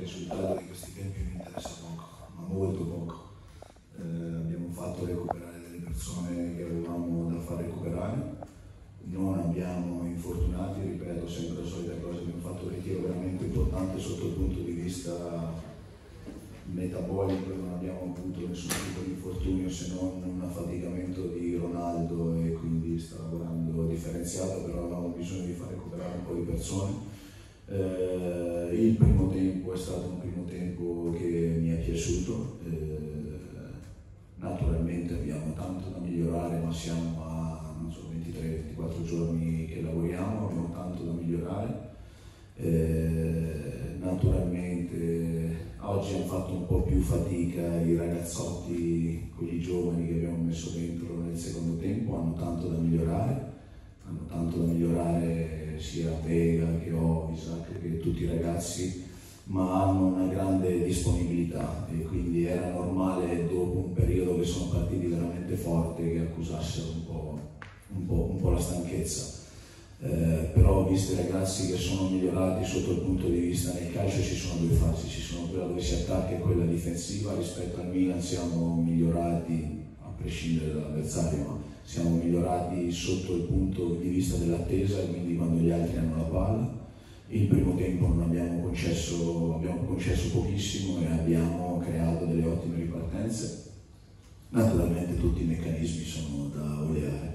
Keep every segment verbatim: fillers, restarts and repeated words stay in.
risultato di questi tempi mi interessa poco, ma molto poco. Eh, abbiamo fatto recuperare delle persone che avevamo da far recuperare, non abbiamo infortunati, ripeto sempre la solita cosa, abbiamo fatto un ritiro veramente importante sotto il punto di vista metabolico, non abbiamo avuto nessun tipo di infortunio se non un affaticamento di Ronaldo e quindi sta lavorando differenziato, però avevamo bisogno di far recuperare un po' di persone. Eh, il primo tempo è stato un primo tempo che mi è piaciuto, eh, naturalmente abbiamo tanto da migliorare, ma siamo a non so, ventitré ventiquattro giorni che lavoriamo, abbiamo tanto da migliorare. Eh, naturalmente oggi hanno fatto un po' più fatica i ragazzotti, quelli giovani che abbiamo messo dentro nel secondo tempo, hanno tanto da migliorare, hanno tanto da migliorare sia Vega che Isaac che tutti i ragazzi, ma hanno una grande disponibilità e quindi era normale dopo un periodo che sono partiti veramente forte che accusassero un po', un po', un po' la stanchezza. Eh, però ho visto i ragazzi che sono migliorati sotto il punto di vista nel calcio, ci sono due fasi, ci sono quella dove si attacca e quella difensiva. Rispetto al Milan siamo migliorati, a prescindere dall'avversario, ma siamo migliorati sotto il punto di vista dell'attesa, quindi quando gli altri hanno la palla. Il primo tempo non abbiamo concesso, abbiamo concesso pochissimo e abbiamo creato delle ottime ripartenze. Naturalmente tutti i meccanismi sono da oleare.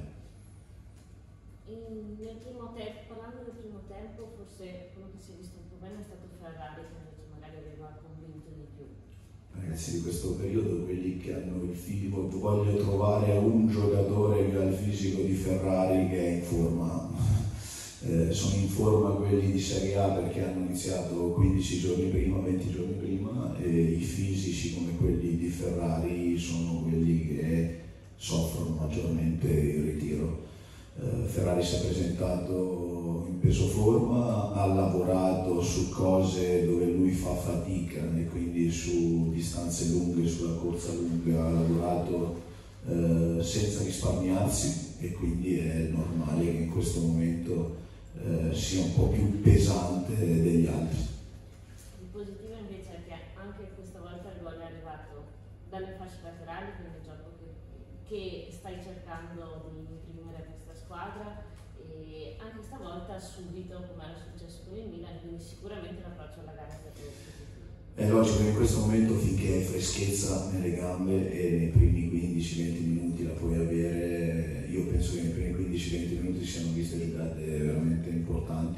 Nel primo tempo, parlando del primo tempo, forse quello che si è visto un po' bene è stato Ferrari, che invece magari aveva convinto di più. Ragazzi, di questo periodo, quelli che hanno il fisico, voglio trovare un giocatore che ha il fisico di Ferrari che è in forma. Eh, sono in forma quelli di Serie A perché hanno iniziato quindici giorni prima, venti giorni prima, e i fisici come quelli di Ferrari sono quelli che soffrono maggiormente il ritiro. Uh, Ferrari si è presentato in peso forma, ha lavorato su cose dove lui fa fatica e quindi su distanze lunghe, sulla corsa lunga ha lavorato uh, senza risparmiarsi e quindi è normale che in questo momento uh, sia un po' più pesante degli altri. Il positivo invece è che anche questa volta il gol è arrivato dalle fasce laterali, quindi il gioco che, che stai cercando di imprimere questa squadra, e anche stavolta subito come era successo con il Milan, quindi sicuramente l'approccio alla gara è stato positivo. È logico che in questo momento, finché hai freschezza nelle gambe e nei primi quindici venti minuti la puoi avere, io penso che nei primi quindici venti minuti siano viste giocate veramente importanti,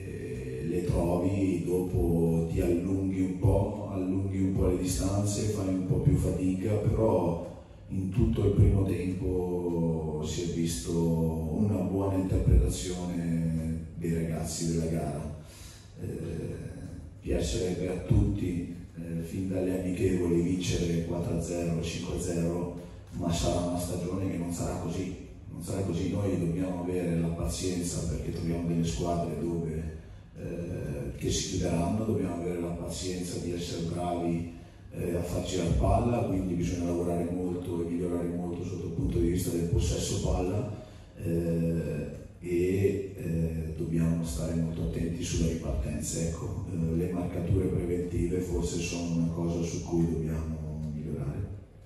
e le trovi, dopo ti allunghi un po', allunghi un po' le distanze, fai un po' più fatica, però in tutto il primo tempo si è visto una buona interpretazione dei ragazzi della gara. Eh, piacerebbe a tutti, eh, fin dalle amichevoli, vincere quattro a zero, cinque a zero, ma sarà una stagione che non sarà così. Non sarà così. Noi dobbiamo avere la pazienza, perché troviamo delle squadre dove, eh, che si chiuderanno, dobbiamo avere la pazienza di essere bravi a far girare palla, quindi bisogna lavorare molto e migliorare molto sotto il punto di vista del possesso palla, eh, e eh, dobbiamo stare molto attenti sulle ripartenze. Ecco, eh, le marcature preventive forse sono una cosa su cui dobbiamo migliorare.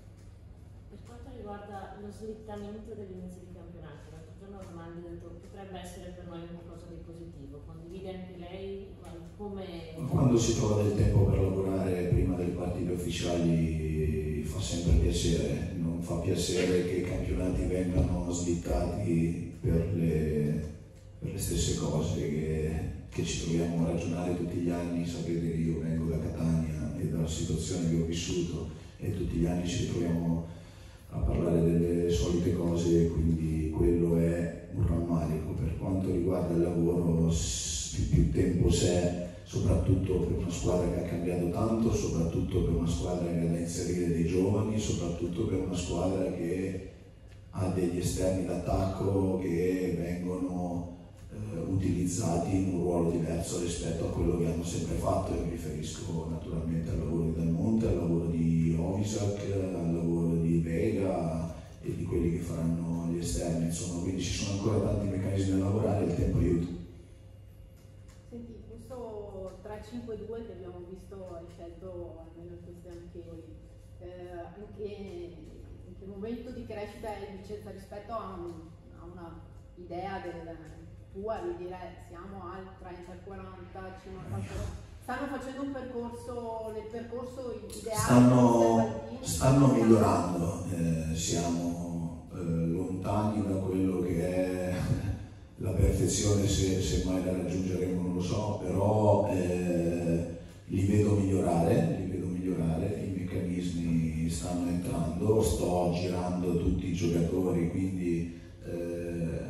Per quanto riguarda lo slittamento dell'inizio di campionato, l'altro giorno Romano ha detto che potrebbe essere per noi qualcosa di positivo, condivide anche lei come... Quando si trova del tempo per lavorare prima delle partite ufficiali fa sempre piacere, non fa piacere che i campionati vengano slittati per le, per le stesse cose che, che ci troviamo a ragionare tutti gli anni. Sapete che io vengo da Catania e dalla situazione che ho vissuto e tutti gli anni ci ritroviamo a parlare delle solite cose, quindi quello è un rammarico. Per quanto riguarda il lavoro, più, più tempo c'è, soprattutto per una squadra che ha cambiato tanto, soprattutto per una squadra che ha da inserire dei giovani, soprattutto per una squadra che ha degli esterni d'attacco che vengono eh, utilizzati in un ruolo diverso rispetto a quello che hanno sempre fatto. Io mi riferisco naturalmente al lavoro di Del Monte, al lavoro di Isaac, al lavoro di Vega e di quelli che faranno gli esterni, insomma, quindi ci sono ancora tanti meccanismi da lavorare e il tempo aiuta. Senti, questo tre cinque due che abbiamo visto hai scelto almeno in queste amichevoli. Eh, anche in che momento di crescita è Vicenza rispetto a, un, a una idea del, tua di dire siamo al trenta quaranta cinquanta? Stanno facendo un percorso, nel percorso ideale? Stanno, stanno migliorando, eh, siamo eh, lontani da quello che è la perfezione, se, se mai la raggiungeremo non lo so, però eh, li vedo migliorare, li vedo migliorare, i meccanismi stanno entrando, sto girando tutti i giocatori, quindi eh,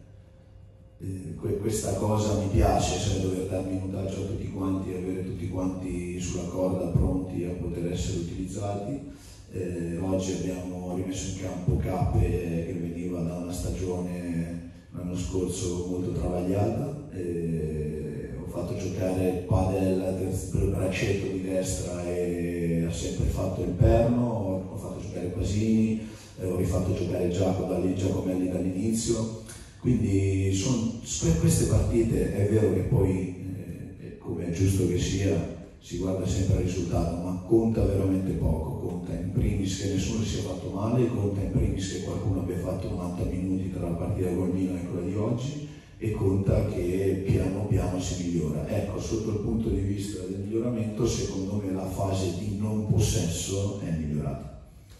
questa cosa mi piace, cioè dover dar minutaggio a tutti quanti, avere tutti quanti sulla corda pronti a poter essere utilizzati. Eh, oggi abbiamo rimesso in campo Cappe che veniva da una stagione l'anno scorso molto travagliata, eh, ho fatto giocare Padel per il braccetto di destra e ha sempre fatto il perno, ho, ho fatto giocare Pasini, eh, ho rifatto giocare Giacomo, Giacomelli dall'inizio. Quindi sono, queste partite è vero che poi, eh, come è giusto che sia, si guarda sempre al risultato, ma conta veramente poco, conta in primis che nessuno si sia fatto male, conta in primis che qualcuno abbia fatto novanta minuti tra la partita col Milan e quella di oggi e conta che piano piano si migliora. Ecco, sotto il punto di vista del miglioramento, secondo me la fase di non possesso è migliorata.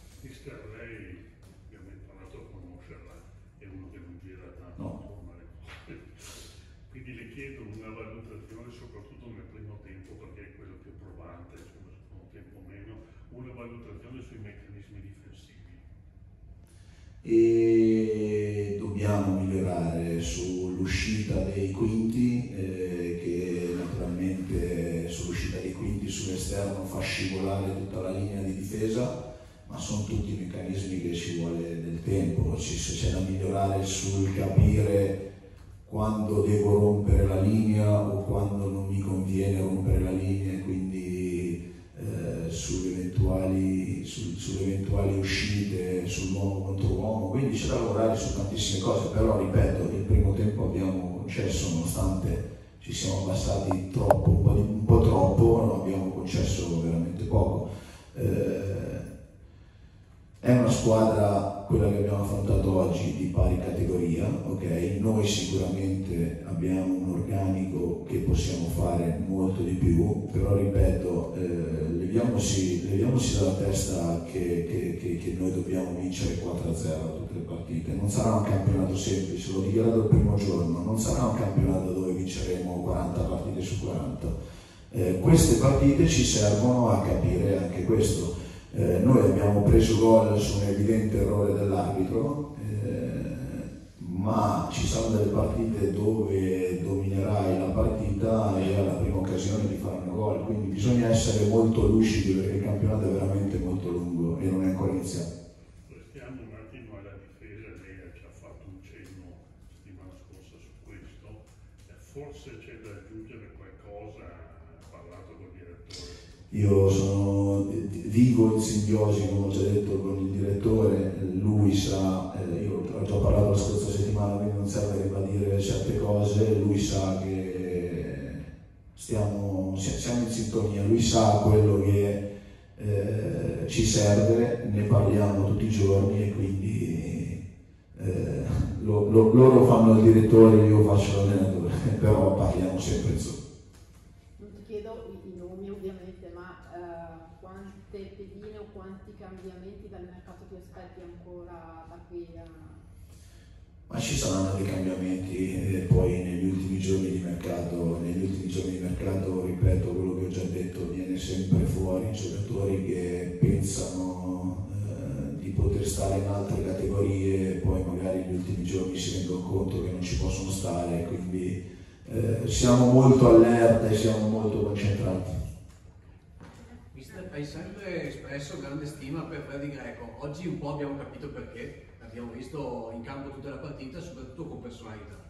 No. Quindi le chiedo una valutazione, soprattutto nel primo tempo, perché è quello più probante, insomma, secondo tempo meno, una valutazione sui meccanismi difensivi. E dobbiamo migliorare sull'uscita dei quinti, eh, che naturalmente sull'uscita dei quinti sull'esterno fa scivolare tutta la linea di difesa, ma sono tutti meccanismi che ci vuole del tempo, c'è da migliorare sul capire quando devo rompere la linea o quando non mi conviene rompere la linea, quindi eh, sulle, eventuali, su, sulle eventuali uscite, sull'uomo contro uomo, quindi c'è da lavorare su tantissime cose, però ripeto, il primo tempo abbiamo concesso, nonostante ci siamo abbassati troppo, un po', di, un po' troppo, non abbiamo concesso veramente poco. Eh, È una squadra, quella che abbiamo affrontato oggi, di pari categoria, ok? Noi sicuramente abbiamo un organico che possiamo fare molto di più, però ripeto, eh, leviamoci, leviamoci dalla testa che, che, che, che noi dobbiamo vincere quattro a zero tutte le partite. Non sarà un campionato semplice, l'ho dichiarato il primo giorno, non sarà un campionato dove vinceremo quaranta partite su quaranta. Eh, queste partite ci servono a capire anche questo. Eh, noi abbiamo preso gol su un evidente errore dell'arbitro, eh, ma ci saranno delle partite dove dominerai la partita e alla prima occasione ti faranno gol, quindi bisogna essere molto lucidi perché il campionato è veramente molto lungo e non è ancora iniziato. Restiamo un attimo alla difesa, lei ci ha fatto un cenno settimana scorsa su questo, eh, forse c'è da aggiungere qualcosa, ha parlato col direttore. Io sono, vivo in simbiosi, come ho già detto, con il direttore, lui sa, eh, io ho già parlato la scorsa settimana, quindi non serve ribadire certe cose, lui sa che stiamo, siamo in sintonia, lui sa quello che eh, ci serve, ne parliamo tutti i giorni e quindi eh, lo, lo, loro fanno il direttore, io faccio l'allenatore, però parliamo sempre insomma. Non ti chiedo i nomi ovviamente, ma uh, quante pedine o quanti cambiamenti dal mercato ti aspetti ancora da qui a... Ma ci saranno dei cambiamenti e poi negli ultimi giorni di mercato, negli ultimi giorni di mercato, ripeto quello che ho già detto, viene sempre fuori giocatori che pensano eh, di poter stare in altre categorie e poi magari negli ultimi giorni si rendono conto che non ci possono stare, quindi Eh, siamo molto allerta e siamo molto concentrati. Mister, hai sempre espresso grande stima per Freddy Greco, oggi un po' abbiamo capito perché, l'abbiamo visto in campo tutta la partita, soprattutto con personalità.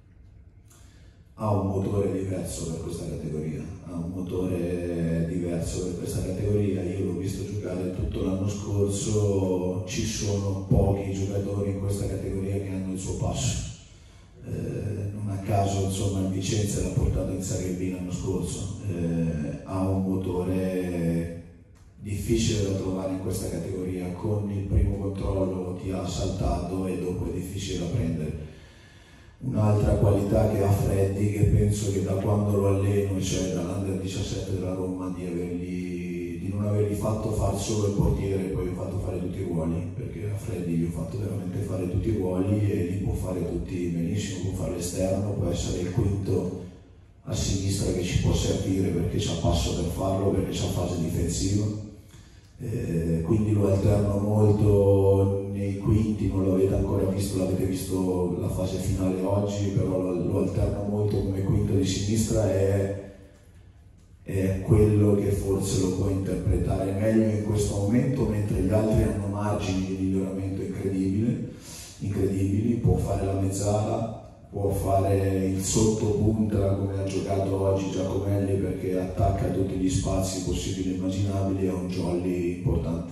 Ha un motore diverso per questa categoria, ha un motore diverso per questa categoria, io l'ho visto giocare tutto l'anno scorso, ci sono pochi giocatori in questa categoria che hanno il suo passo. Eh, non a caso insomma il Vicenza l'ha portato in Serie B l'anno scorso, eh, ha un motore difficile da trovare in questa categoria, con il primo controllo ti ha saltato e dopo è difficile da prendere. Un'altra qualità che ha Freddy, che penso che da quando lo alleno, cioè dall'Under diciassette della Roma, di, avergli, di non avergli fatto fare solo il portiere e poi ho fatto fare tutti i ruoli, perché a Freddy gli ho fatto veramente fare tutti i ruoli e li può fare tutti benissimo, può fare l'esterno, può essere il quinto a sinistra che ci può servire perché c'ha passo per farlo, perché c'ha fase difensiva. Eh, quindi lo alterno molto nei quinti, non l'avete ancora visto, l'avete visto la fase finale oggi, però lo, lo alterno molto come quinto di sinistra, è, è quello che forse lo può interpretare meglio in questo momento, mentre gli altri hanno margini di miglioramento incredibili, incredibili. Può fare la mezzala, può fare il sottopunta come ha giocato oggi Giacomelli, perché attacca tutti gli spazi possibili e immaginabili, è un jolly importante.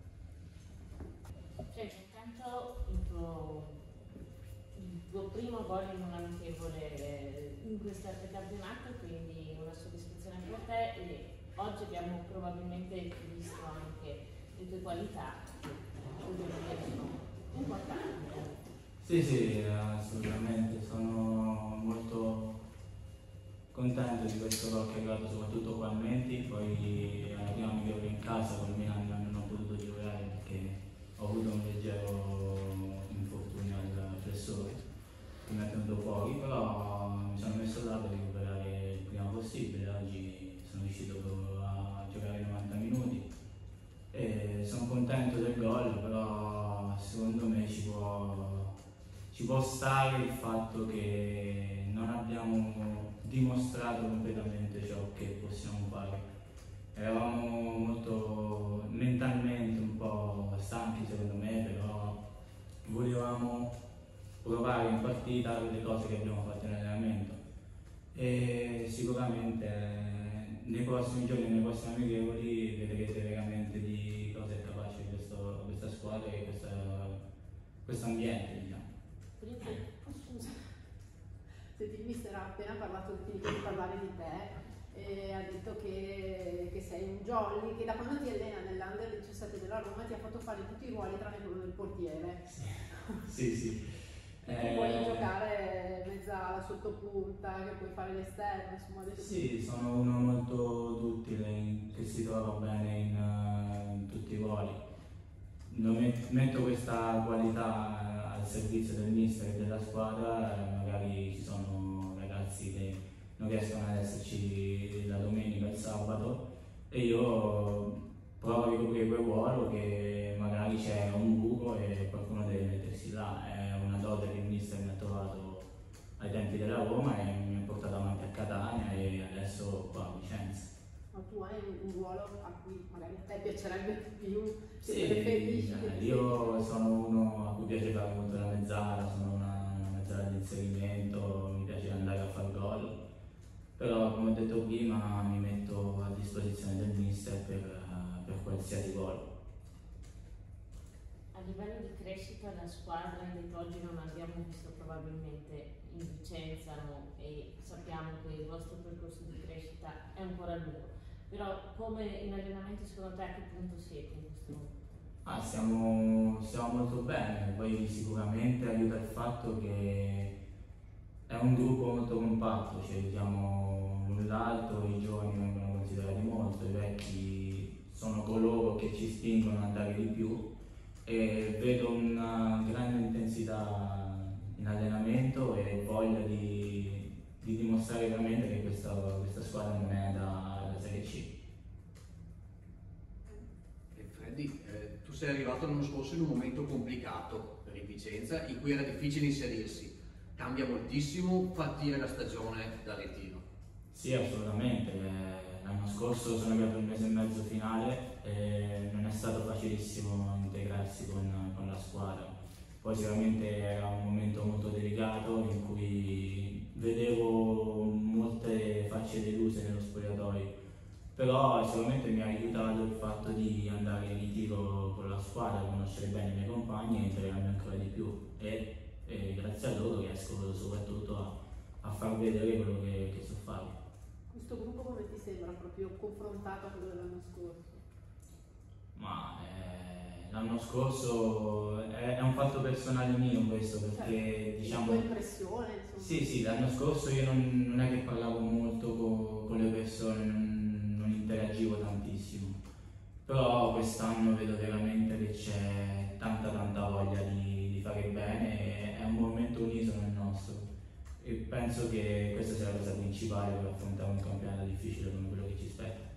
Cioè, intanto il tuo, il tuo primo gol in un amichevole in questo campionato, quindi una soddisfazione per te, e oggi abbiamo probabilmente visto anche le tue qualità, che sono importanti. Sì, sì, assolutamente, sono molto contento di questo gol che è arrivato soprattutto qua a Menti, poi alla prima migliore in casa col Milan non ho potuto giocare perché ho avuto un leggero infortunio al flessore che mi è tenuto fuori, però mi sono messo là per recuperare il prima possibile. Oggi sono riuscito a giocare novanta minuti e sono contento del gol, però secondo me ci può Ci può stare il fatto che non abbiamo dimostrato completamente ciò che possiamo fare. Eravamo molto mentalmente un po' stanchi secondo me, però volevamo provare in partita le cose che abbiamo fatto in allenamento e sicuramente nei prossimi giorni, nei prossimi amichevoli vedrete veramente di cosa è capace questo, questa squadra e questo ambiente, diciamo. Scusa, senti, il mister ha appena parlato, finito di parlare di te e ha detto che, che sei un jolly, che da quando ti allena nell'Under diciassette della Roma ti ha fatto fare tutti i ruoli tranne quello del portiere. Sì, sì. Che eh... puoi giocare mezzala, sottopunta, che puoi fare l'esterno, insomma. Sì, sono uno molto duttile, che si trova bene in, uh, in tutti i ruoli. Non metto questa qualità al servizio del mister e della squadra, magari ci sono ragazzi che non riescono ad esserci la domenica e il sabato e io provo a ricoprire quel ruolo che magari c'è un buco e qualcuno deve mettersi là. È una dote che il mister mi ha trovato ai tempi della Roma e mi ha portato avanti a Catania e adesso qua a Vicenza. Ma tu hai un ruolo a cui magari a te piacerebbe più, se sì, preferisci? Eh, io sono uno a cui piace fare molto la mezzala, sono una, una mezzala di inserimento, mi piace andare a fare gol, però come ho detto prima mi metto a disposizione del mister per, uh, per qualsiasi gol. A livello di crescita la squadra che oggi non abbiamo visto probabilmente in Vicenza, no? E sappiamo che il vostro percorso di crescita è ancora lungo. Però come in allenamento secondo te a che punto siete in questo momento? Ah, stiamo, stiamo molto bene, poi sicuramente aiuta il fatto che è un gruppo molto compatto, ci aiutiamo l'un l'altro, i giovani vengono considerati molto, i vecchi sono coloro che ci spingono ad andare di più e vedo una grande intensità in allenamento e voglia di, di dimostrare veramente che questa, questa squadra non è da Serie C. E Freddy, eh, tu sei arrivato l'anno scorso in un momento complicato per il Vicenza, in cui era difficile inserirsi. Cambia moltissimo partire la stagione da Retiro. Sì, assolutamente. L'anno scorso sono arrivato un mese e mezzo finale e non è stato facilissimo integrarsi con, con la squadra. Poi sicuramente era un momento molto delicato in cui vedevo molte facce deluse nello spogliatoio. Però sicuramente mi ha aiutato il fatto di andare in ritiro con la squadra, conoscere bene i miei compagni e integrarmi ancora di più e, e grazie a loro riesco soprattutto a, a far vedere quello che, che so fare. Questo gruppo come ti sembra, proprio confrontato a quello dell'anno scorso? Ma eh, l'anno scorso è, è un fatto personale mio questo, perché Cioè, diciamo... tua impressione, insomma. Sì, sì, l'anno scorso io non, non è che parlavo molto con, con le persone, non, non interagivo tantissimo, però quest'anno vedo veramente che c'è tanta tanta voglia di, di fare bene, e è un movimento unisono il nostro, e penso che questa sia la cosa principale per affrontare un campionato difficile come quello che ci aspetta.